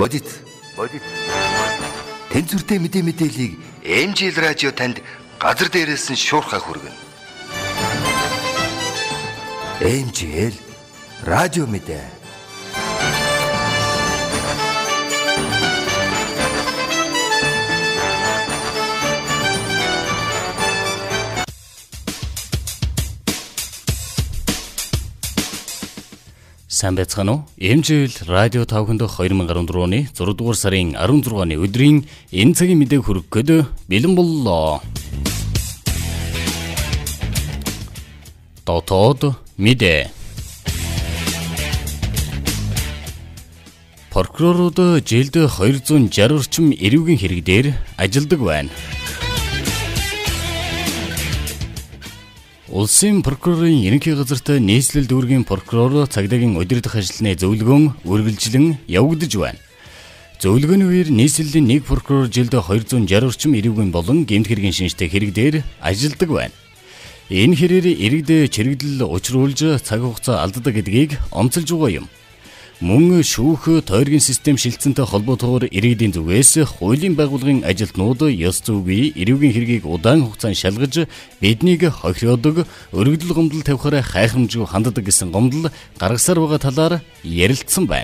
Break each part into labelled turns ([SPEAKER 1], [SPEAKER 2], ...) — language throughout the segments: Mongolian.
[SPEAKER 1] Бодит. Тэнцвэртэй мэдээллийг MJL радио танд газар дээрээс нь шуурхай хүргэнэ. MJL радио мэдээ.
[SPEAKER 2] Сайн байцгаана уу? MJL радио 5 дахь 2014 оны 6 дугаар сарын 16-ны өдрийн энэ цагийн мэдээг хүргэх бэлэн боллоо. Дотоод мэдээ. Прокурорууд жилд 260 орчим эрүүгийн хэрэг дээр ажилладаг байна. Улсын прокурорын ерөнхий газарт нийслэл дүүргийн прокурор цагдаагийн удирдах ажлын зөвлөгөөн үргэлжлэн явагдаж байна. Зөвлөгөөний үеэр нийслэлийн нэг прокурор жилд 260 орчим эрүүгийн болон гэмт хэргийн шинжтэй хэрэг дээр ажилладаг байна. Энэ хэрээр иргэд чирэгдэл учруулж цаг хугацаа алддаг гэдгийг онцолж байгаа юм. Мөн шүүх тойргийн систем шилжсэнтэй холбоотойгоор иргэдийн зүгээс хуулийн байгууллагын ажилтнууд ёс зүйн эрүүгийн хэргийг удаан хугацаанд шалгаж биднийг хохиродог, өргөдөл гомдол тавихаараа хайхрамжгүй ханддаг гэсэн гомдол гаргасаар байгаа талаар ярилцсан байна.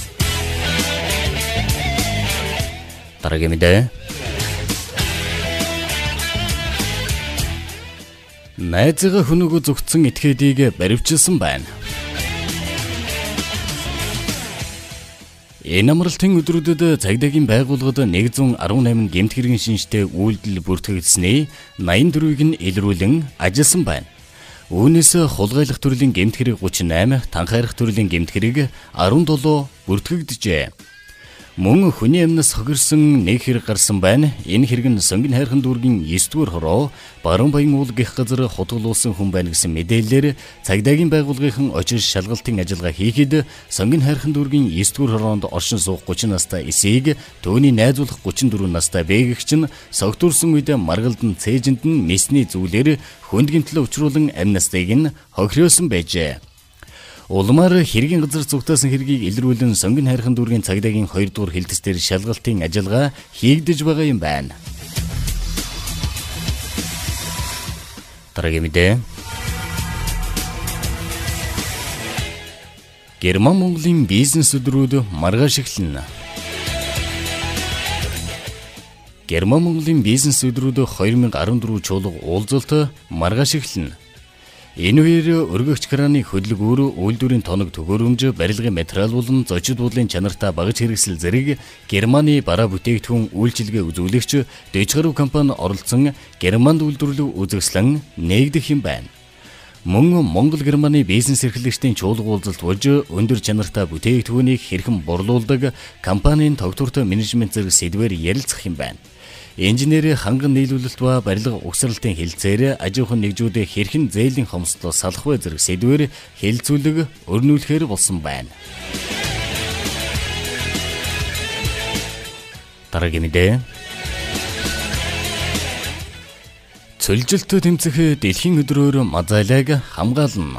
[SPEAKER 2] Дараагийн мэдээ. Найзгаа хүнөөгөө зүгтсэн этгээдийг баривчилсан байна. Энэ амралтын өдрүүдэд цагдаагийн байгууллагад 118 гэмт хэргийн шинжтэй үйлдэл бүртгэгдсэний 84-ийг нь илрүүлэн ажилласан байна. Үүнээс хулгайлах төрлийн гэмт хэрэг 38, танхаарах төрлийн гэмт хэрэг 17 бүртгэгджээ. Мөн хүний амнаас хохирсон нэг хэрэг гарсан байна. Энэ хэрэг нь Сонгин хайрхан дүүргийн 9-р хороо Баруун Баян уул гэх газар хутгалуулсан хүн байна гэсэн мэдээлэлээр цагдаагийн байгууллагын очиж шалгалтын ажиллагаа хийхэд Сонгин хайрхан дүүргийн 9-р хороонд оршин суух 30 настай эсийг түүний найзуулах 34 настай бээгч нь согтуурсан үед маргалдан цээжинд нь месний зүйлээр хүнд гэмтэл учруулан амнастайг нь хохиросон байжээ. Улмаар хэргийн газар зүгтаасан хэргийг илрүүлэн Сонгин хайрхан дүүргийн цагдаагийн 2 дугаар хилдэс дээр шалгалтын ажиллагаа хийгдэж байгаа юм байна. Дараагийн мэдээ. Герман Монголын бизнес өдрүүд маргааш эхэлнэ. Герман Монголын бизнес өдрүүд 2014 чуулга уулзалт маргааш эхэлнэ. Энэ үеэр өргөгч краны хөдөлгөөр, үйлдвэрийн тоног төгөөрөмж, барилгын материал болон зочид буудлын чанартай багаж хэрэгсэл зэрэг Германы бараа бүтээгдэхүүн үйлчилгээ үзүүлэгч дэвж гаруй компани оролцсон Германд үйлдвэрлэл үзэсгэлэн нээгдэх юм байна. Мөн Монгол Германы бизнес эрхлэгчдийн чуулга уулзалт болж өндөр чанартай бүтээгдэхүүнийг хэрхэн борлуулдаг компанийн тогтвортой менежмент зэрэг сэдвээр ярилцах юм байна. Инженери ханган нийлүүлэлт ба барилга угсралтын хэлцээр аж ахуйн нэгжүүдээ хэрхэн зээлийн хомсдол салах вэ зэрэг сэдвээр хэлэлцүүлэг өрнүүлэхээр болсон байна. Дараагийн мэдээ. Цөлжилт тэмцэх дэлхийн өдрөөр Мазайлаг хамгаална.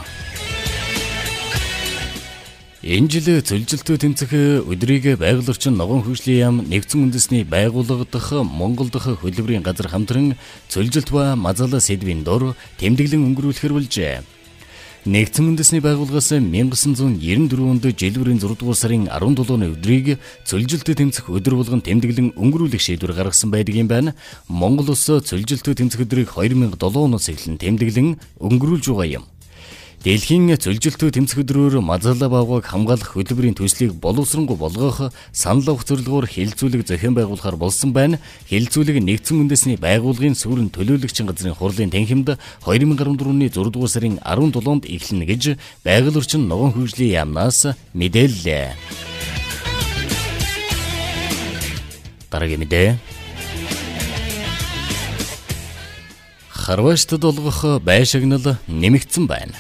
[SPEAKER 2] Энэ жил цөлжилт тэмцэх өдрийг байгаль орчин ногоон хөгжлийн яам нэгдсэн үндэсний байгууллага дахь Монгол дахь хөдөлмөрийн газар хамтран цөлжилт ба мазала сэдвийн дор тэмдэглэн өнгөрүүлэхээр болжээ. Нэгдсэн үндэсний байгууллагаас 1994 онд жилбэрийн 6 дугаар сарын 17-ны өдрийг цөлжилт тэмцэх өдөр болгон тэмдэглэн өнгөрүүлэх шийдвэр гаргасан байдаг юм байна. Монгол улс цөлжилт тэмцэх өдрийг 2007 оноос эхлэн тэмдэглэн өнгөрүүлж байгаа юм. Дэлхийн цөлжилт тэмцэх өдрөөр мазала бавгыг хамгаалах хөдөлмөрийн төслийг боловсронгуй болгох санал авах зорилгоор хэлэлцүүлэг зохион байгуулахаар болсон байна. Хэлэлцүүлэг нэгдсэн үндэсний байгууллагын сүрэн төлөөлөгчийн газрын хурлын танхимд 2014 оны 6 дугаар сарын 17-нд эхэлнэ гэж байгаль орчин ногоон хөгжлийн яамнаас мэдээллээ. Дараагийн мэдээ. Хорватид олгох байшигнал нэмэгдсэн байна.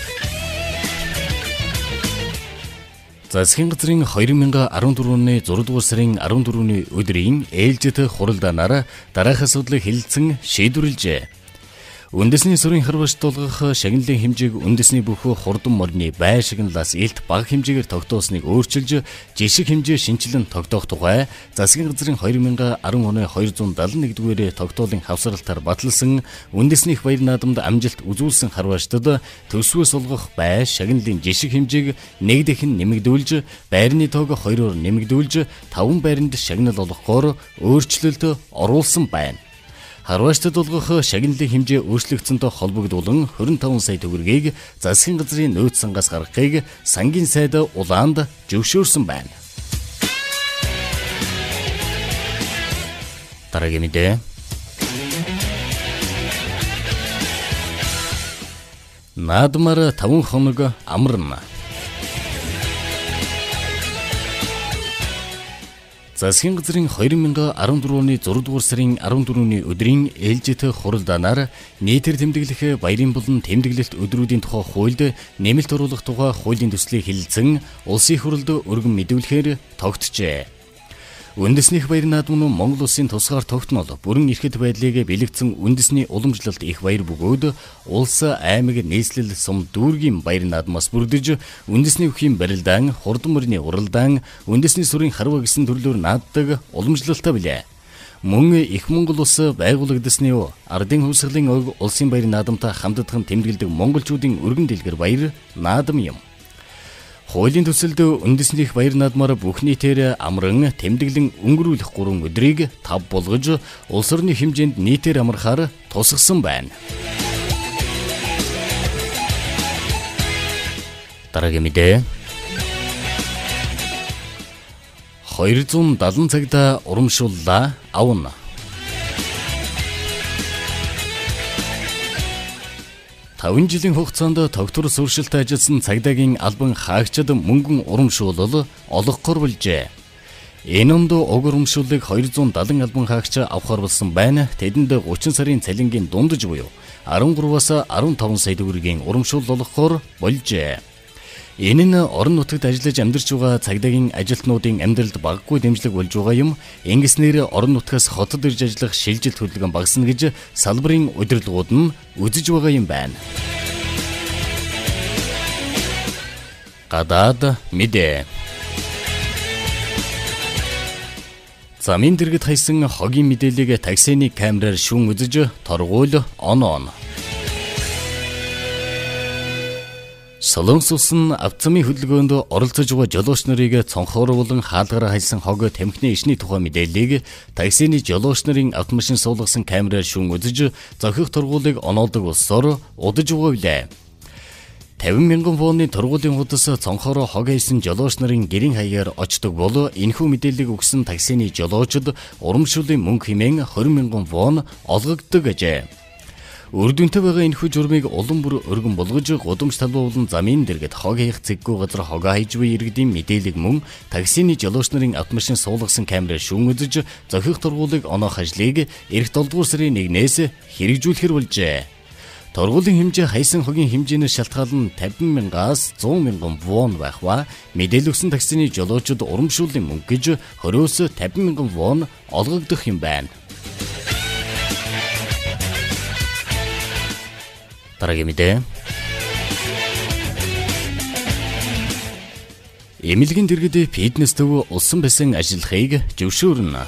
[SPEAKER 2] Засгийн газрын 2014 оны 6 дугаар сарын 14-ний өдрийн ээлжит хуралдаанаар дараах асуудлыг хэлэлцэн шийдвэрлэжээ. Үндэсний сүрийн харвашд болгох шагналын хэмжээг үндэсний бүхүү хурдан морины бай шагналаас илт бага хэмжээгээр тогтоосныг өөрчилж, жишг хэмжээ шинжилэн тогтоох тухай засгийн газрын 2010 оны 271-р тогтоолын хавсралтаар баталсан үндэснийх баяр наадамд амжилт үзүүлсэн харваштад төсвөөс олгох бай шагналын жишг хэмжээг нэг дахин нэмэгдүүлж, байрны тоог 2-оор нэмэгдүүлж, 5 байранд шагнал олгохоор өөрчлөлт оруулсан байна. Харваштад олгох шагналын хэмжээ өөрчлөгдсөнтэй холбогдуулан 25 сая төгрөгийг засгийн газрын нөөц сангаас гаргахыг сангийн сайд улаанд зөвшөөрсөн байна. Дараагийн мэдээ. Наадмаар 5 хоног амарна. Засгийн газрын 2014 оны 6 дугаар сарын 14-ний өдрийн ээлжит хуралдаанаар нийтээр тэмдэглэх баярын болон тэмдэглэлт өдрүүдийн тухай хуульд нэмэлт оруулах тухай хуулийн төслийг хэлэлцэн улсын хурлд өргөн мэдүүлэхээр тогтжээ. Үндэснийх баяр наадам нь Монгол улсын тусгаар тогтнол бүрэн эрхэт байдлыг бэлэгдсэн үндэсний уламжлалт их баяр бөгөөд улс аймаг нийслэл сум дүүргийн баяр наадмаас бүрдэж үндэсний өхийн барилдаан, хурдан мөрний уралдаан, үндэсний сүрийн харва гэсэн төрлөөр нааддаг уламжлалтай билээ. Мөн их Монгол улс байгуулагдсны ардын хувьсгалын ог улсын баяр наадамтай хамтдаган тэмдэглэдэг монголчуудын өргөн дэлгэр баяр наадам юм. Хуулийн төсөлд үндэснийх баяр наадмаар бүх нийтээр амран тэмдэглэн өнгөрүүлэх 3 өдрийг 5 болгож улс орны хэмжээнд нийтээр амрахаар тусгасан байна. Дараагийн мэдээ. 270 цагта урамшууллаа авна. Таван жилийн хугацаанд тогтвор сууршилтад ажилласан цагдаагийн албан хаагчид мөнгөн урамшуулал олгохоор болжээ. Энэ онд уг урамшууллыг 270 албан хаагч авахар болсон байна. Тэдэнд 30 сарын цалингийн дундаж буюу 13-аас 15 сая төгрөгийн урамшуул олгохоор болжээ. Энэ нь орон нутагт ажиллаж амьдарч байгаа цагдаагийн ажилтнуудын амьдралд багагүй дэмжлэг болж байгаа юм. Ингэснээр орон нутгаас хотод ирж ажиллах шилжилт хөдөлгөөн багасна гэж салбарын удирдлагууд нь үзэж байгаа юм байна. Гадаад мэдээ. Замын дэргэд хайсан хогийн мэдээллийг таксины камераар шүүн үзэж торгуул оноон. Солонгос улс нь автозамын хөдөлгөөнд оролцож байгаа жолооч нарыг цонхоор болон хаалгаар хайсан хог тамхины ишний тухай мэдээллийг таксины жолооч нарын автомашин суулгасан камераар шүүн үзэж зохих торгуулийг оноолдог улсоор удаж байгаа билээ. 50 мянган вонны торгуулийн худас цонхоор хог хайсан жолооч нарын гэрийн хаягаар очдог бол энэхүү мэдээллийг өгсөн таксины жолоочд урамшууллын мөнгө хэмээн 20 мянган вон олгогддог гэжээ. Үр дүнтэй байгаа энэхүү журмыг улам бүр өргөн болгож гудамж талбай болон замын дэргэд хог хаях зэггүй газар хогоо хайж буй иргэдийн мэдээлэл мөн таксины жолооч нарын автомашин суулгасан камераар шүүн үзэж зохих торгуулийг оноох ажлыг эх 7 дугаар сарын 1-ээс хэрэгжүүлэхэр болжээ. Торгуулийн хэмжээ хайсан хогийн хэмжээнээс шалтгаалan 50 мянгаас 100 мянган вон байх ба мэдээлэл өгсөн таксины жолоочд урамшууллын мөнгө гэж 20-оос 50 мянган вон олгогдох юм байна. Дараагийн мэдээ. Эмнэлгийн дэргэд фитнес төв улсан бэсэн ажиллахыг зөвшөөрнө.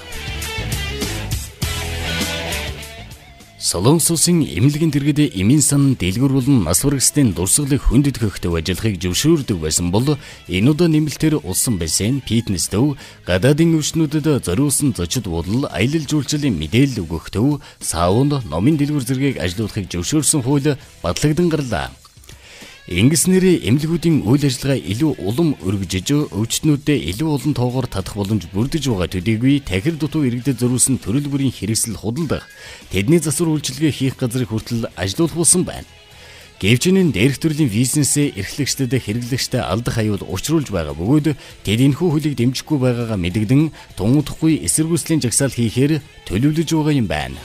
[SPEAKER 2] Солонгос улсын эмнэлгийн дэргэд эмийн сан дэлгүүр болон нас барагчдын дурсгалыг хүндэтгэх төв ажиллахыг зөвшөөрдөг байсан бол энэ удаа нэмэлтээр улсан бэсэн фитнес төв гадаадын өвчнүүдэд зориулсан зочид буудал аялал жуулчлалын мэдээлэл өгөх төв саунд номын дэлгүүр зэргийг ажилуулахыг зөвшөөрсөн хууль батлагдсан гарлаа. Ингэснээр эмнэлгүүдийн үйл ажиллагаа илүү улам өргөжж өвчтнүүдэд илүү олон тоогоор татах боломж бүрдэж байгаа төдийгүй тахир дутуу иргэдэд зориулсан төрөл бүрийн хэрэгсэл худалдах тэдний засвар үйлчилгээ хийх газрыг хүртэл ажилуулах болсон байна. Гэвч энэ дээрх төрлийн бизнесээ эрхлэгчдэд хэрэглэгчтэй алдах аюул учруулж байгаа бөгөөд тэд энэхүү хөлийг дэмжихгүй байгаагаа мэдэгдэн тун утгагүй эсэргүүцлийн жагсаал хийхээр төлөвлөж байгаа юм байна.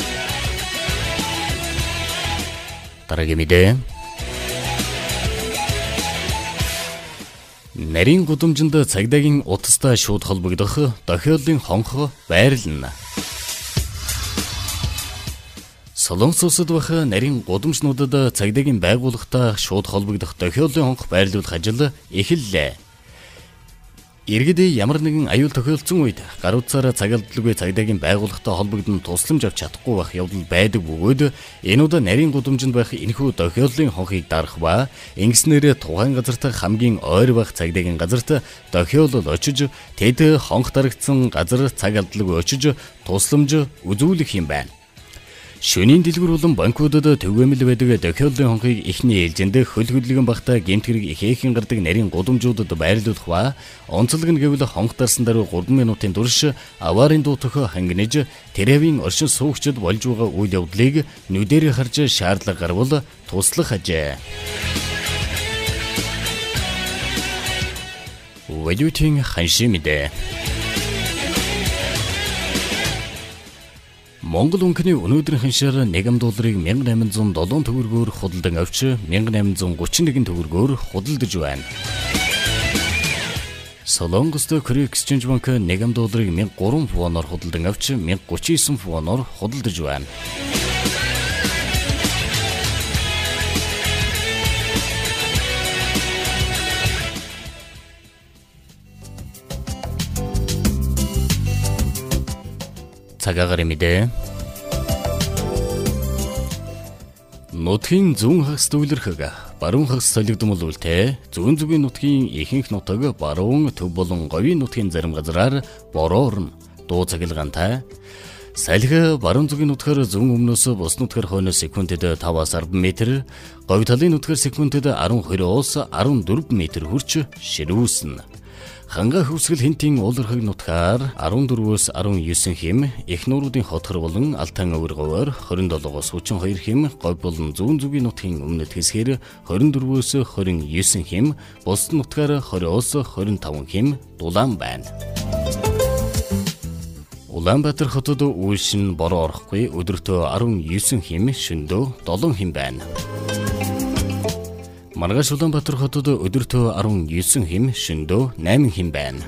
[SPEAKER 2] Дараагийн мэдээ. Нарийн гудамжинд цагдаагийн утастай шууд холбогдох тохиолдлын хонх байрлана. Солонгос улсад бах нарийн гудамжнуудад цагдаагийн байгууллагатай шууд холбогдох тохиолдлын хонх байрлуулах ажил эхэллээ. Иргэд ямар нэгэн аюул тохиолдсон үед гар утсаараа цагаалдлагүй цагдаагийн байгууллагатай холбогдсон тусламж авч чадахгүй байх явдал байдаг бөгөөд энэ удаа нарийн гудамжинд байх энэхүү тохиолдлын хонхыг дарах ба ингэснээр тухайн газарт хамгийн ойр байх цагдаагийн газарт тохиолдол очиж тэд хонх дарагдсан газар цагаалдлагүй очиж тусламж үзүүлэх юм байна. Шөнийн дэлгүүр болон банкудад төгөөмөл байдаг тохиолдлын хонхыг эхний ээлжинд хөл хөдлөгөн багтаа гэмт хэрэг ихээхэн гардаг нарийн гудамжуудад байрлуулах ба онцлог нь гэвэл хонх дарсан даруй 3 минутын турш аварын дуу төхөө хангинаж тэрээвийн оршин суугчид болж байгаа үйл явдлыг нүдээр харж шаардлага гарвал туслах ажээ. Вэдүтийн ханши мэдээ. Монгол үнэний өнөөдрийн ханшаар $1 $1807 төгрөгөөр худалдан авч $1831 төгрөгөөр худалдаж байна. Солонгост Korea Exchange Bank $1 $1003 воноор худалдан авч $1039 воноор худалдаж байна. цагаагаар мэдээ. Нутгийн зүүн хагас төвлөрхөг баруун хагас солигдмол үлтээ зүүн зүгийн нутгийн ихэнх нутаг баруун төв болон говийн нутгийн зарим газраар бороо орно. Дуу цагилгаантай. Салхи баруун зүгийн нутгаар зүүн өмнөөс бус нутгаар хойноос секундэд 5-аас 10 м, говь талын нутгаар секундэд 12-оос 14 м хүрч ширүүснэ. Ханга хөвсгөл хинтийн уулархаг нутгаар 14-өөс 19 хим, их нууруудын хотхор болон алтан өвөр говоор 27-оос 32 хим, говь болон зүүн зүгийн нутгийн өмнөд хэсгээр 24-өөс 29 хим, бус нутгаар 20-оос 25 хим дулаан байна. Улаанбаатар хотод үйлшин бороо орохгүй өдөртөө 19 хим, шөнөдөө 7 хим байна. Маргааш Улаанбаатар хотод өдөртөө 19 хим, шөнөдөө 8 хим байна.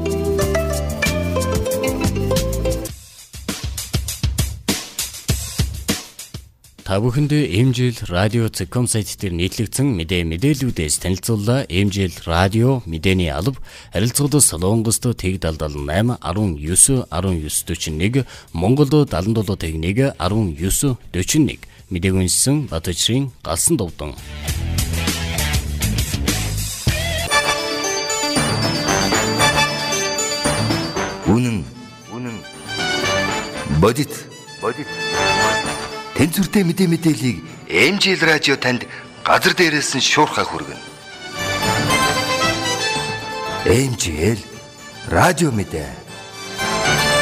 [SPEAKER 2] Та бүхэнд MJL радио Zcom сайт дээр нийтлэгдсэн мэдээллүүдээс танилцууллаа. MJL радио мэдээний алба харилцагууд Солонгост тэг 78 19 1941, Монголд 77 тэг 1 19 41. Мэдээг үнсэн Батбаатарын галсан довдон.
[SPEAKER 1] Үнэн бодит тэнцвэртэй мэдээллийг MJL радио танд газар дээрээс нь шуурхай хүргэнэ. MJL радио мэдээ.